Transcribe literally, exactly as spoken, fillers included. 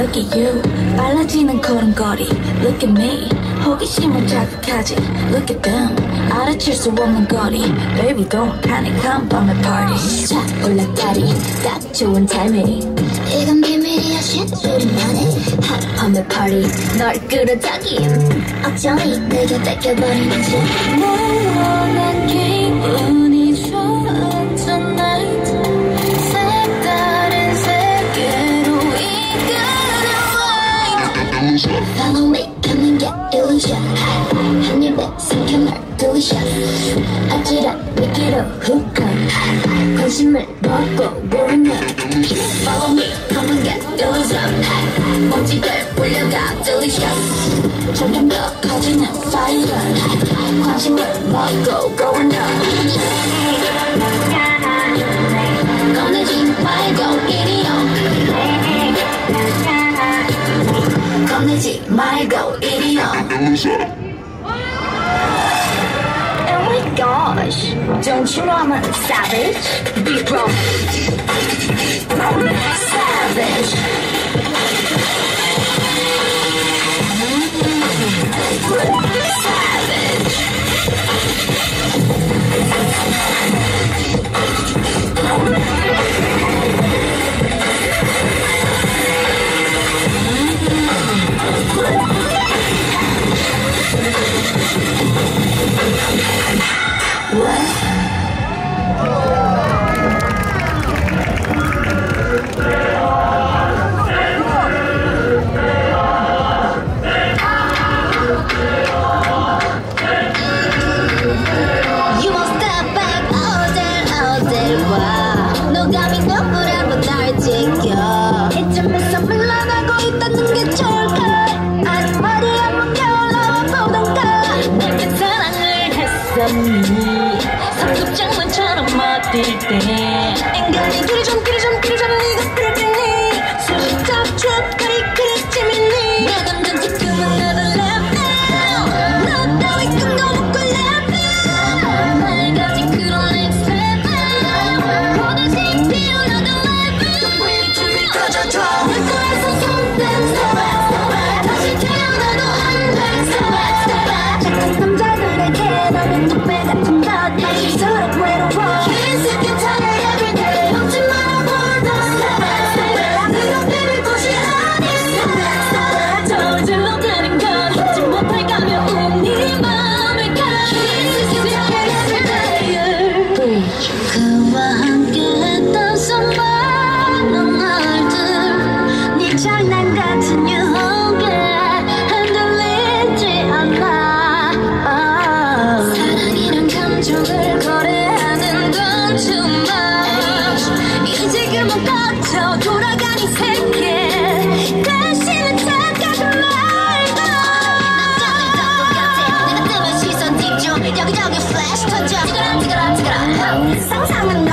Look at you 빨라지는 걸음걸이 Look at me 호기심은 자극하지 Look at them 알아챌 수 없는 거리 Baby don't panic 한 밤의 party 자 올라타리 딱 좋은 타이밍 이건 비밀이야 shit 우리만의 한 밤의 party 널 끌어당김 어쩌니 내게 뺏겨버리는지 날 원한 기분이 좋은 tonight 색다른 세계로 이끄는 light Follow me 가는 게 illusion 한 입에 삼켜 널 delicious 아찔한 미끼로 훅 관심을 받고 모르면 Follow me 가는 게 illusion 먼지들 불려가 delicious 점점 더 커지는 fire 관심을 받고 going up 꺼내지 말고 이리 오 꺼내지 말고 이리 오 Oh my gosh Don't you know I'm a savage? Big bro Savage 삼국장만처럼 멋들 때 앵간히 길이 좀 길이 좀 길이 좀 네가 그러니 수십 잡초 다리 그리 재밌니 내 감정 지금은 나를 left now 너 따위 꿈도 못 꿀 left now 날 가진 그런 next level 보내지 피우려던 level 우리 준비 꺼져줘 물고에서 손댄 스톱 다시 태어나도 안돼 스톱 스톱 착한 남자들에게 너는 택배 같은 것 서로 외로워 깊숙이 타네 everyday 먹지 말아볼 더 stop 네가 비빌 곳이 아니야 저절로 되는 건 잊지 못할 가벼운 네 맘을 가 깊숙이 타네 everyday 그와 함께 했던 수많은 날들 네 장난 같은 유혹에 흔들리지 않아 사랑이란 감정을 거래하는 건 too much 이제 그만 닥쳐 돌아가니 세계 다시는 착하지 말고 남자는 덕분 같아 내가 뜨면 시선 집중 여기저기 플래시 던져 찌그라 찌그라 찌그라 상상은